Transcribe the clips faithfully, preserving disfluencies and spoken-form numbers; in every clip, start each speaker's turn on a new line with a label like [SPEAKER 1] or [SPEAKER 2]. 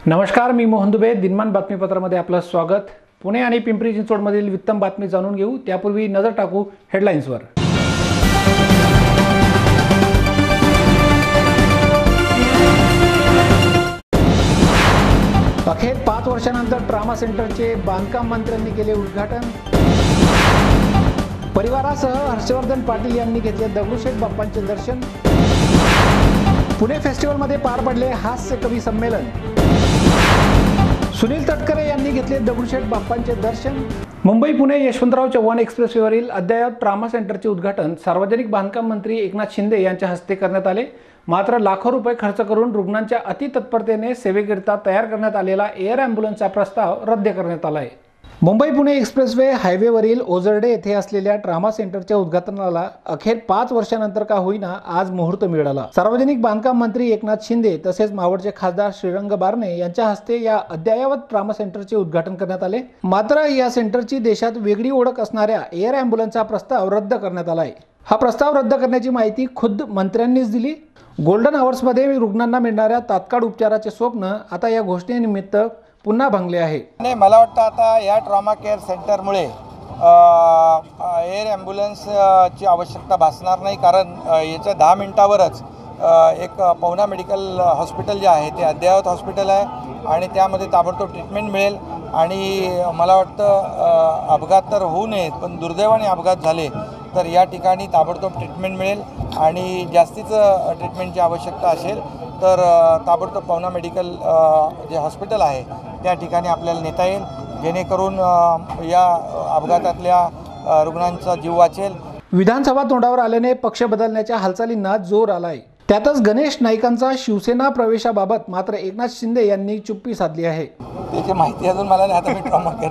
[SPEAKER 1] नमस्कार, मी मोहन दुबे. दिनमान बातमीपत्रामध्ये आपलं स्वागत. पुणे आणि पिंपरी चिंचवडमधील वित्तम बातमी जाणून घेऊ त्यापूर्वी नजर टाकू हेडलाईन्सवर. अखेर पाच वर्षानंतर ट्रामा सेंटरचे बांधकाम मंत्र्यांनी केले उद्घाटन. परिवारासह हर्षवर्धन पाटील यांनी घेतले दगडूशेठ बाप्पांचे दर्शन. पुणे फेस्टिवलमध्ये पार पडले हास्य कवी संमेलन. सुनील तटकरे यांनी घेतले दगडूशेठ बाप्पांचे दर्शन. मुंबई पुणे यशवंतराव चव्हाण एक्सप्रेसवेवरील अद्ययावत ट्रामा सेंटरचे उद्घाटन सार्वजनिक बांधकाम मंत्री एकनाथ शिंदे यांच्या हस्ते करण्यात आले. मात्र लाखो रुपये खर्च करून रुग्णांच्या अतितत्परतेने सेवेकरिता तयार करण्यात आलेला एअर ॲम्ब्युलन्सचा प्रस्ताव रद्द करण्यात आला आहे. मुंबई पुणे एक्सप्रेसवे हायवेवरील ओझरडे येथे असलेल्या ट्रामा सेंटरच्या उद्घाटनाला अखेर पाच वर्षानंतर का होईना आज मुहूर्त मिळाला. सार्वजनिक बांधकाम मंत्री एकनाथ शिंदे तसेच मावळचे खासदार श्रीरंग बारणे यांच्या हस्ते या अद्ययावत ट्रामा सेंटरचे उद्घाटन करण्यात आले. मात्र या सेंटरची देशात वेगळी ओळख असणाऱ्या एअर ॲम्ब्युलन्सचा प्रस्ताव रद्द करण्यात आला आहे. हा प्रस्ताव रद्द करण्याची माहिती खुद्द मंत्र्यांनीच दिली. गोल्डन आवर्समध्ये रुग्णांना मिळणाऱ्या तात्काळ उपचाराचे स्वप्न आता या घोषणेनिमित्त पुन्हा भंगले आहे.
[SPEAKER 2] नाही, मला वाटतं आता या ट्रॉमा केअर सेंटरमुळे एअर ॲम्ब्युलन्सची आवश्यकता भासणार नाही. कारण याच्या दहा मिनटावरच एक पवना मेडिकल हॉस्पिटल जे आहे ते अद्ययावत हॉस्पिटल आहे आणि त्यामध्ये ताबडतोब ट्रीटमेंट मिळेल. आणि मला वाटतं अपघात तर होऊ नयेत, पण दुर्दैवाने अपघात झाले तर या ठिकाणी ताबडतोब ट्रीटमेंट मिळेल. आणि जास्तीचं ट्रीटमेंटची आवश्यकता असेल तर ताबडतोब पवना मेडिकल जे हॉस्पिटल आहे त्या ठिकाणी आपल्याला नेता येईल, जेणेकरून या अपघातातल्या रुग्णांचा जीव वाचेल.
[SPEAKER 1] विधानसभा तोंडावर आल्याने पक्ष बदलण्याच्या हालचालींना जोर आलाय. त्यातच गणेश नाईकांचा शिवसेना प्रवेशाबाबत मात्र एकनाथ शिंदे यांनी चुप्पी साधली आहे.
[SPEAKER 2] त्याची माहिती अजून मला नाही. आता मी ट्रॉमा केअर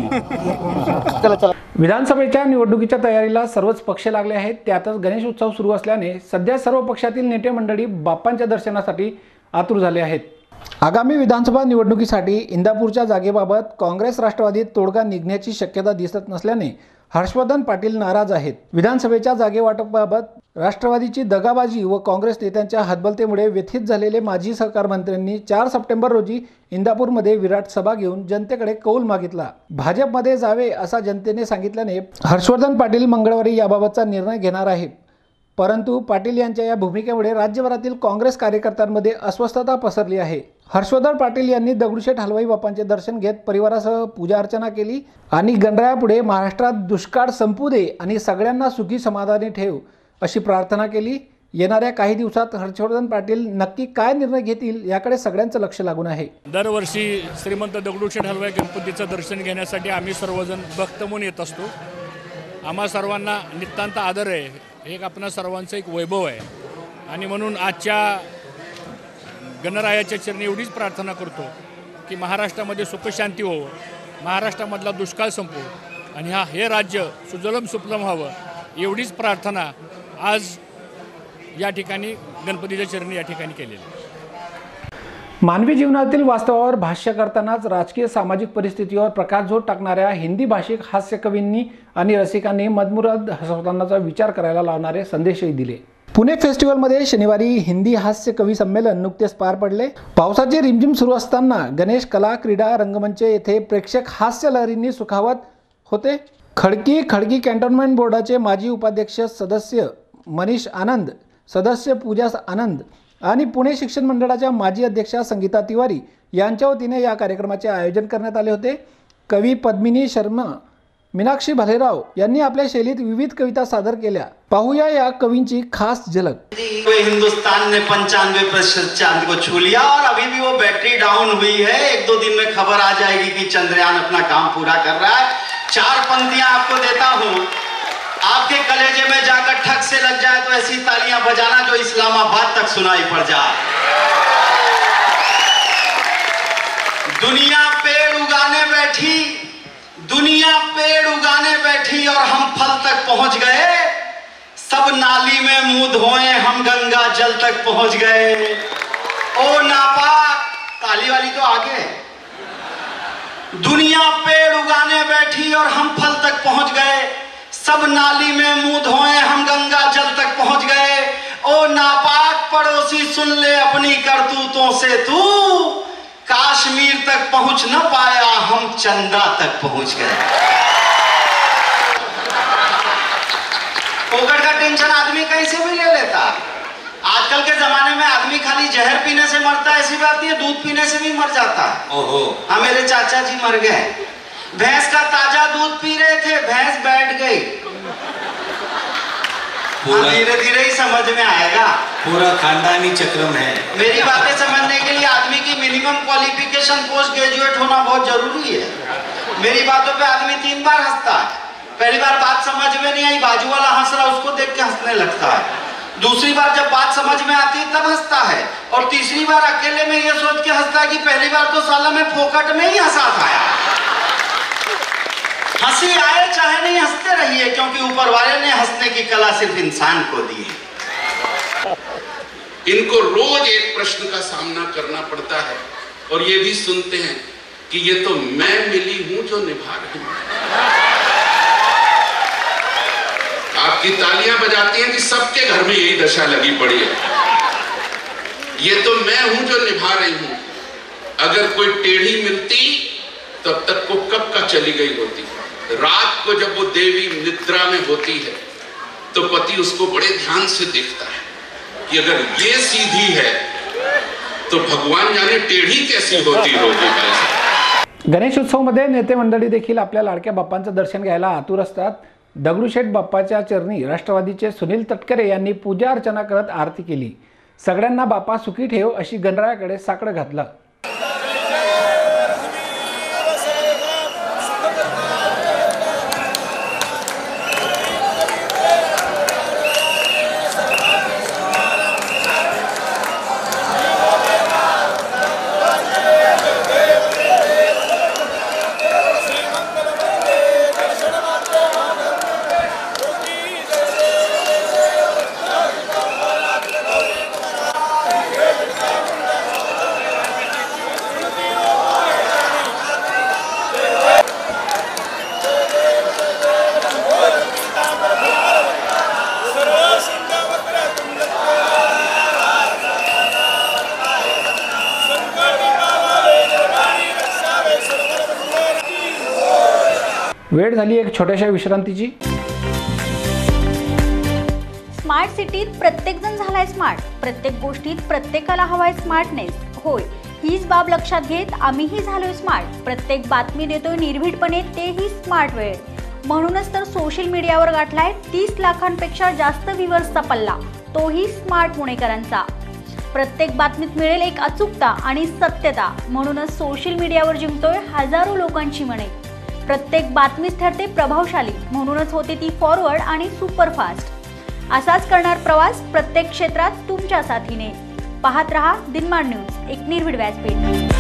[SPEAKER 2] सेंटर.
[SPEAKER 1] विधानसभेच्या निवडणुकीच्या तयारीला सर्वच पक्ष लागले आहेत. त्यातच गणेश उत्सव सुरू असल्याने सध्या सर्व पक्षातील नेते मंडळी बाप्पांच्या दर्शनासाठी आतुर झाले आहेत. आगामी विधानसभा निवडणुकीसाठी इंदापूरच्या जागेबाबत काँग्रेस राष्ट्रवादीत तोडगा निघण्याची शक्यता दिसत नसल्याने हर्षवर्धन पाटील नाराज आहेत. विधानसभेच्या जागेवाटपाबाबत राष्ट्रवादीची दगाबाजी व काँग्रेस नेत्यांच्या हतबलतेमुळे व्यथित झालेले माजी सहकार मंत्र्यांनी चार सप्टेंबर रोजी इंदापूरमध्ये विराट सभा घेऊन जनतेकडे कौल मागितला. भाजपमध्ये जावे असा जनतेने सांगितल्याने हर्षवर्धन पाटील मंगळवारी याबाबतचा निर्णय घेणार आहे. परंतु पाटील यांच्या या भूमिकेमुळे राज्यभरातील काँग्रेस कार्यकर्त्यांमध्ये अस्वस्थता पसरली आहे. हर्षवर्धन पाटील यांनी दगडूशेठ हलवाई बाप्पांचे दर्शन घेत परिवारासह पूजा अर्चना केली आणि गणरायापुढे महाराष्ट्रात दुष्काळ संपू दे आणि सगळ्यांना सुखी समाधानी ठेव अशी प्रार्थना केली. येणाऱ्या काही दिवसात हर्षवर्धन पाटील नक्की काय निर्णय घेतील याकडे सगळ्यांचं लक्ष लागून आहे.
[SPEAKER 3] दरवर्षी श्रीमंत दगडूशेठ हलवाई गणपतीचं दर्शन घेण्यासाठी आम्ही सर्वजण भक्त म्हणून येत असतो. आम्हा सर्वांना नितांत आदर आहे. एक आपणा सर्वांचं एक वैभव आहे आणि म्हणून आजच्या गणरायाच्या चरणी एवढीच प्रार्थना करतो की महाराष्ट्रामध्ये सुखशांती हो, महाराष्ट्रामधला दुष्काळ संपो आणि हा हे राज्य सुजलम सुफलम व्हावं, एवढीच प्रार्थना आज या ठिकाणी गणपतीच्या चरणी या ठिकाणी केलेली आहे.
[SPEAKER 1] मानवी जीवनातील वास्तवावर भाष्य करतानाच राजकीय सामाजिक परिस्थितीवर प्रकाशझोत टाकणाऱ्या हिंदी भाषिक हास्यकवींनी आणि रसिकांनी मधमुराद हसवतानाचा विचार करायला लावणारे संदेशही दिले. पुणे फेस्टिवलमध्ये शनिवारी हिंदी हास्य कवी संमेलन नुकतेच पार पडले. पावसाची रिमझिम सुरू असताना गणेश कला क्रीडा रंगमंच येथे प्रेक्षक हास्य लहरींनी सुखावत होते. खडकी खडकी कॅन्टोन्मेंट बोर्डाचे माजी उपाध्यक्ष सदस्य मनीष आनंद, सदस्य पूजा आनंद आणि पुणे शिक्षण मंडळाच्या माजी अध्यक्षा संगीता तिवारी यांच्या वतीने या कार्यक्रमाचे आयोजन करण्यात आले होते. कवी पद्मिनी शर्मा, मीनाक्षी भालेराव यांनी आपल्या शैलीत विविध कविता सादर केल्या. पाहूया या कवींची खास झलक.
[SPEAKER 4] हिंदुस्तान ने पंचानवे प्रतिशत चांद को छू लिया और अभी भी वो बैटरी डाउन हुई है. एक दो दिन में खबर आ जाएगी कि चंद्रयान अपना काम पूरा कर रहा है. चार पंक्तियां आपको देता हूँ, आपके कलेजे में जाकर ठक से लग जाए तो ऐसी तालियां बजाना जो इस्लामाबाद तक सुनाई पड़ जाए. दुनिया पेड़ उगाने बैठी, दुनिया पेड़ उगाने बैठी और हम फल तक पहुंच गए. सब नाली में मुंह धोए, हम गंगा जल तक पहुंच गए. ओ नापाक, ताली वाली तो आगे है. दुनिया पेड़ उगाने बैठी और हम फल तक पहुंच गए. सब नाली में मुंह धोए, हम गंगा जल तक पहुंच गए. ओ नापाक पड़ोसी सुन ले अपनी करतूतों से तू, काश काश्मीर तक पहुंच न पाया, हम चंदा तक पहुंच गए। फोकट का टेंशन आदमी कैसे भी ले लेता। आजकल के जमाने में आदमी खाली जहर पीने से मरता है ऐसी बात नहीं है, दूध पीने से भी मर जाता है। ओहो, हाँ मेरे चाचा जी मर गए, भैंस का ताजा दूध पी रहे थे, भैंस बैठ गई। धीरे धीरे ही समझ में आएगा,
[SPEAKER 5] पूरा खानदानी चक्रम है।
[SPEAKER 4] मेरी बातें समझने के लिए आदमी की मिनिमम क्वालिफिकेशन पोस्ट ग्रेजुएट होना बहुत जरूरी है। मेरी बातों पे आदमी तीन बार हंसता है। पहली बार बात समझ में नहीं आई, बाजू वाला हंस रहा उसको देख के हंसने लगता है। दूसरी बार जब बात समझ में आती है तब हंसता है, और तीसरी बार अकेले में ये सोच के हंसता है कि पहली बार तो साला मैं फोकट में ही हंसा था। हंसी आए चाहे नहीं, हंसते रहिए, क्योंकि ऊपर वाले ने हंसने की कला सिर्फ इंसान को दी है।
[SPEAKER 6] इनको रोज एक प्रश्न का सामना करना पड़ता है, और ये भी सुनते हैं कि ये तो मैं मिली हूं जो निभा रही हूं। आपकी तालियां बजाती हैं कि सबके घर में यही दशा लगी पड़ी है। ये तो मैं हूं जो निभा रही हूं। अगर कोई टेढ़ी मिलती तब तक को कब का चली गई होती। रात को जब वो देवी निद्रा में होती है तो पति उसको बड़े ध्यान से देखता है कि अगर ये सीधी है तो भगवान जाने टेढ़ी कैसी होती होगी।
[SPEAKER 1] गणेश उत्सवमध्ये नेते मंडळी देखील आपल्या लाडक्या बाप्पांचं दर्शन घ्यायला आतुर असतात। दगडूशेठ बाप्पाच्या चरणी राष्ट्रवादीचे सुनील तटकरे यांनी पूजा अर्चना करत आरती केली। सगळ्यांना बाप्पा सुखी ठेव अशी गणरायाकडे साकडं घातलं। वेळ झाली एक छोट्याशा विश्रांतीची।
[SPEAKER 7] स्मार्ट सिटीत प्रत्येकजण झालाय स्मार्ट, प्रत्येक गोष्टीत प्रत्येकाला हवाय स्मार्टनेस। होय, हीच बाब लक्षात घेत आम्हीही झालोय स्मार्ट। प्रत्येक बातमी देतोय निर्भीडपणे, तेही स्मार्ट वेळ। म्हणूनच तर सोशल मीडियावर गाठलाय तीस लाखांपेक्षा जास्त व्ह्यूअर्सचा पल्ला, तोही स्मार्ट पुणेकरांचा। प्रत्येक बातमीत मिळेल एक अचूकता आणि सत्यता, म्हणूनच सोशल मीडियावर जिंकतोय हजारो लोकांची मने। प्रत्येक बातमीच ठरते प्रभावशाली, म्हणूनच होते ती फॉरवर्ड आणि सुपरफास्ट। असाच करणार प्रवास प्रत्येक क्षेत्रात तुमच्या साथीने। पाहत रहा दिनमान न्यूज, एक निर्भीड व्यासपीठ।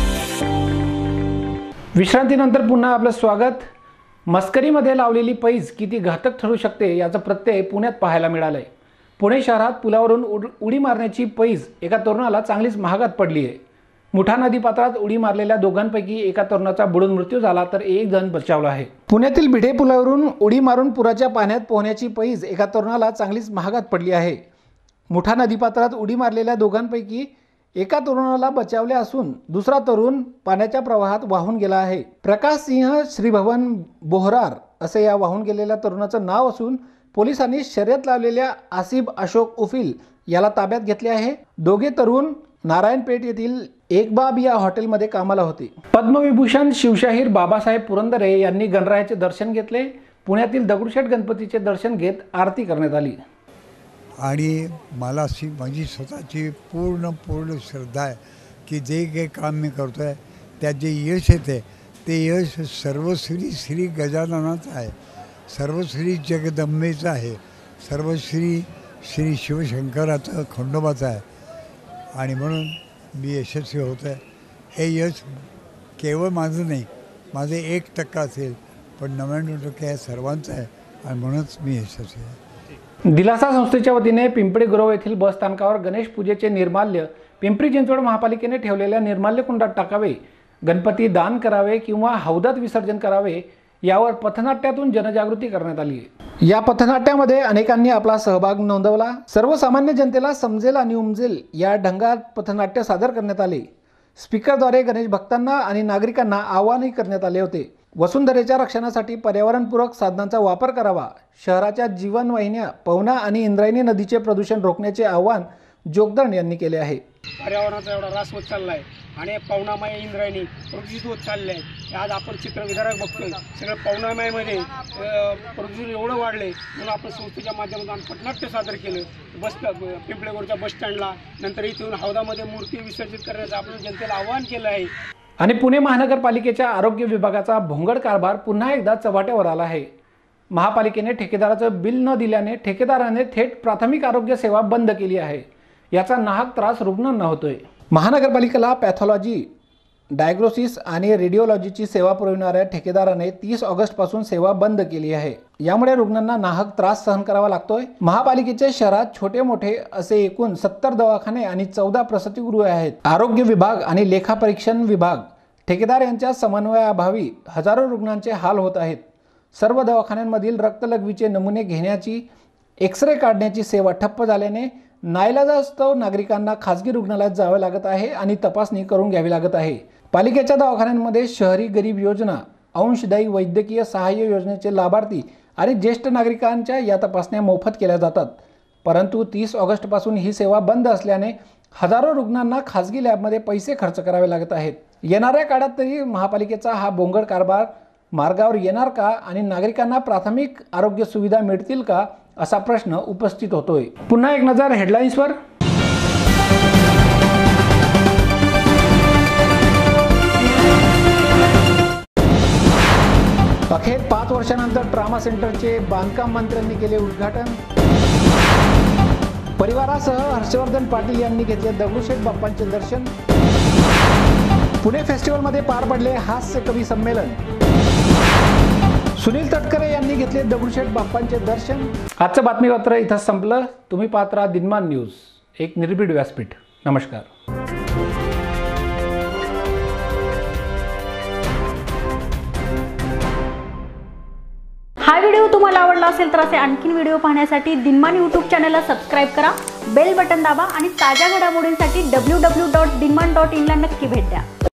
[SPEAKER 1] विश्रांतीनंतर पुन्हा आपलं स्वागत। मस्करीमध्ये लावलेली पैज किती घातक ठरू शकते याचा प्रत्यय पुण्यात पाहायला मिळालाय। पुणे शहरात पुलावरून उडी मारण्याची पैज एका तरुणाला चांगलीच महागात पडली आहे। मुठा नदी पात्रात उडी मारलेल्या दोघांपैकी एका तरुणाचा बुडून मृत्यू झाला तर एक जण बचावला आहे। पुण्यातील भिडे पुलावरून उडी मारून पुराच्या पाण्यात पोहण्याची पैज एका तरुणाला चांगलीच महागात पडली आहे। मुठा नदी पात्रात उडी मारलेल्या दोघांपैकी एका तरुणाला बचावले असून दुसरा तरुण पाण्याच्या प्रवाहात वाहून गेला आहे। प्रकाश सिंह श्रीभवन बोहरार असे या वाहून गेलेल्या तरुणाचं नाव असून पोलिसांनी शर्यत लावलेल्या आसिफ अशोक उफिल याला ताब्यात घेतले आहे। दोघे तरुण नारायणपेठ येथील एक बाब या हॉटेलमध्ये कामाला होते। पद्मविभूषण शिवशाहीर बाबासाहेब पुरंदरे यांनी गणरायाचे दर्शन घेतले। पुण्यातील दगडूशेठ गणपतीचे दर्शन घेत आरती करण्यात आली।
[SPEAKER 8] आणि मला अशी माझी स्वतःची पूर्ण पूर्ण श्रद्धा आहे की जे काही काम मी करतो आहे त्यात जे यश येते ते यश सर्वश्री श्री गजाननाचं आहे, सर्वश्री जगदंबेचं आहे, सर्वश्री श्री शिवशंकराचं खंडोबाचं आहे। आणि म्हणून मी यशस्वी होतो आहे। हे यश केवळ माझं नाही, माझे एक टक्का असेल पण नव्याण्णव टक्के हे सर्वांचं आहे आणि म्हणूनच मी यशस्वी आहे।
[SPEAKER 1] दिलासा संस्थेच्या वतीने पिंपळे गुरव येथील बस स्थानकावर गणेश पूजेचे निर्माल्य पिंपरी चिंचवड महापालिकेने ठेवलेल्या निर्माल्य कुंडात टाकावे, गणपती दान करावे किंवा हौदात विसर्जन करावे यावर पथनाट्यातून जनजागृती करण्यात आली आहे। या पथनाट्यामध्ये अनेकांनी आपला सहभाग नोंदवला। सर्वसामान्य जनतेला समजेल आणि उमजेल या ढंगात पथनाट्य सादर करण्यात आले। स्पीकरद्वारे गणेश भक्तांना आणि नागरिकांना आवाहनही करण्यात आले होते. वसुंधरेच्या रक्षणासाठी पर्यावरणपूरक साधनांचा वापर करावा. शहराच्या जीवनवाहिन्या पवना आणि इंद्रायणी नदीचे प्रदूषण रोखण्याचे आवाहन जोगदंड यांनी केले आहे.
[SPEAKER 9] पर्यावरणाचा एवढा ऱ्हास होत चालला आहे आणि पवनामय इंद्रायणी प्रदूषित होत चालले आहे. आज आपण चित्रविधारक बघतोय सगळं पवनामयमध्ये प्रदूषण एवढं वाढले म्हणून आपण संस्थेच्या माध्यमातून पटनाट्य सादर केलं. बस पिंपळेगोरच्या बस स्टँडला, नंतर इथून हौदामध्ये मूर्ती विसर्जित करण्याचं आपण जनतेला आवाहन केलं आहे.
[SPEAKER 1] आणि पुणे महानगरपालिकेच्या आरोग्य विभागाचा भोंगळ कारभार पुन्हा एकदा चव्हाट्यावर आला आहे. महापालिकेने ठेकेदाराचं बिल न दिल्याने ठेकेदाराने थेट प्राथमिक आरोग्य सेवा बंद केली आहे. याचा नाहक त्रास रुग्णांना होतोय. महानगरपालिकेला पॅथॉलॉजी, डायग्नोसिस आणि रेडिओलॉजीची सेवा पुरविणाऱ्या ठेकेदाराने तीस ऑगस्ट पासून सेवा बंद केली आहे. यामुळे रुग्णांना नाहक त्रास सहन करावा लागतोय. महापालिकेच्या शहरात छोटे मोठे असे एकूण सत्तर दवाखाने आणि चौदा प्रसूतिगृहे आहेत. आरोग्य विभाग आणि लेखापरीक्षण विभाग ठेकेदार यांच्या समन्वयाअभावी हजारो रुग्णांचे हाल होत आहेत. सर्व दवाखान्यांमधील रक्तलघवीचे नमुने घेण्याची, एक्सरे काढण्याची सेवा ठप्प झाल्याने नाईलाजास्तव नागरिकांना खासगी रुग्णालयात जावे लागत आहे आणि तपासणी करून घ्यावी लागत आहे. पालिकेच्या दवाखान्यांमध्ये शहरी गरीब योजना, अंशदायी वैद्यकीय सहाय्य योजनेचे लाभार्थी आणि ज्येष्ठ नागरिकांच्या या तपासण्या मोफत केल्या जातात. परंतु तीस ऑगस्टपासून ही सेवा बंद असल्याने हजारो रुग्णांना खासगी लॅबमध्ये पैसे खर्च करावे लागत आहेत. येणाऱ्या काळात तरी महापालिकेचा हा बोंगळ कारभार मार्गावर येणार का आणि नागरिकांना प्राथमिक आरोग्य सुविधा मिळतील का असा प्रश्न उपस्थित होतोय. पुन्हा एक नजर हेडलाईन्सवर. अखेर पाच वर्षानंतर ट्रामा सेंटरचे बांधकाम मंत्र्यांनी केले उद्घाटन. परिवारासह हर्षवर्धन पाटील यांनी घेतले दगडूशेठ बाप्पांचे दर्शन. पुणे फेस्टिवलमध्ये पार पडले हास्य कवी संमेलन. सुनील तटकरे यांनी घेतले दगडूशेठ बाप्पांचे दर्शन. आजचं बातमीपत्र इथं संपलं. तुम्ही पाहत राहा दिनमान न्यूज, एक निर्भीड व्यासपीठ. नमस्कार.
[SPEAKER 7] हा व्हिडिओ तुम्हाला आवडला असेल तर असे आणखीन व्हिडिओ पाहण्यासाठी दिनमान यूट्यूब चॅनलला सबस्क्राईब करा, बेल बटन दाबा आणि ताज्या घडामोडींसाठी W W W dot Dinman dot in ला नक्की भेट द्या.